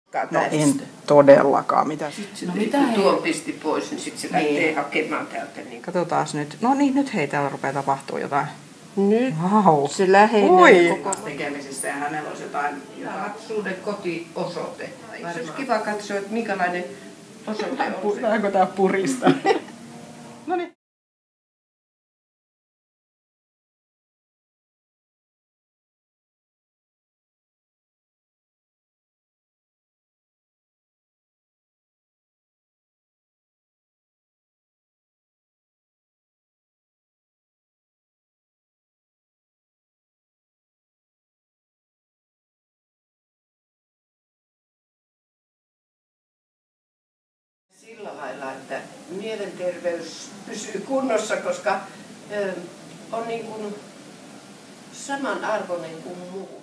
No en todellakaan. Mitä? No mitä tuon pisti pois, niin sitten se lähtee hakemaan täältä. Niin. Katsotaas nyt. No niin, nyt hei, täällä rupeaa tapahtuu jotain. Nyt Wow. se lähenee koko tekemisessä ja hänellä olisi jotain lapsuuden kotiosoite. Se olisi kiva katsoa, että minkälainen osoite on se. Saanko tää purista? No niin. Sillä lailla, että mielenterveys pysyy kunnossa, koska on niin kuin samanarvoinen kuin muu.